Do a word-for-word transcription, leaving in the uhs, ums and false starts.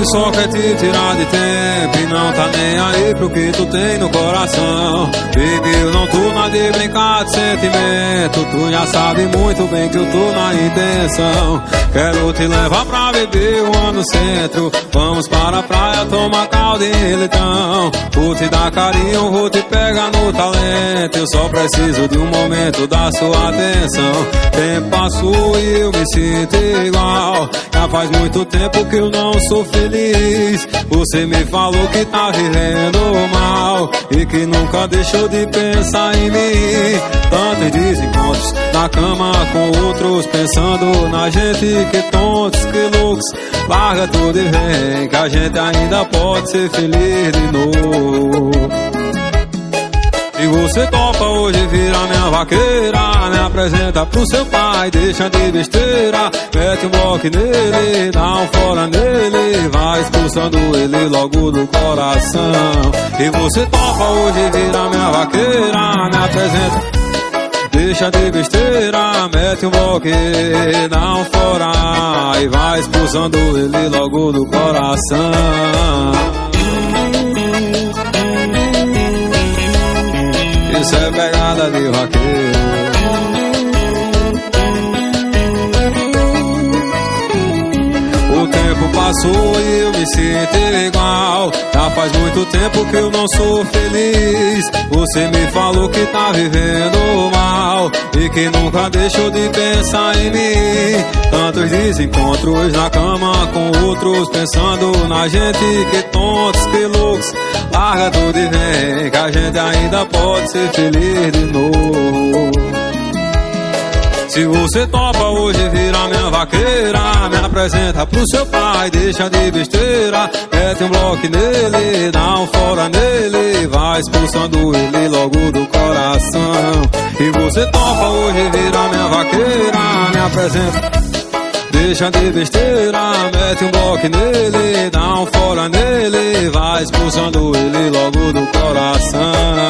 só quer te tirar de tempo e não tá nem aí pro que tu tem no coração. Baby, eu não tô na de brincar de sentimento, tu já sabe muito bem que eu tô na intenção. Quero te levar pra beber uma no centro, vamos para a praia tomar caldo e leitão. Vou te dar carinho, vou te pegar no talento, eu só preciso de um momento da sua atenção. Tempo passou e eu me sinto igual, já faz muito tempo que eu não sou feliz. Você me falou que tá vivendo mal e que nunca deixou de pensar em mim. Tantos desencontros na cama com outros, pensando na gente, que tontos, que loucos. Larga tudo e vem, que a gente ainda pode ser feliz de novo. E você topa hoje virar minha vaqueira, me apresenta pro seu pai, deixa de besteira. Mete um bloco nele, dá um fora nele, vai expulsando ele logo do coração. E você topa hoje virar minha vaqueira, me apresenta, deixa de besteira, mete um bloco, dá um fora e vai expulsando ele logo do coração. Isso é pegada de vaqueiro. O tempo passou e eu me sinto igual, já faz muito tempo que eu não sou feliz. Você me falou que tá vivendo mal e que nunca deixou de pensar em mim. Tantos desencontros na cama com outros, pensando na gente, que tontos, que loucos. Larga tudo e vem, que a gente ainda pode ser feliz de novo. Se você topa hoje virar minha vaqueira, me apresenta pro seu pai, deixa de besteira. Mete um bloco nele, dá um fora nele, vai expulsando ele logo do coração. E você topa hoje virar minha vaqueira, me apresenta, deixa de besteira, mete um bloco nele, dá um fora nele, vai expulsando ele logo do coração.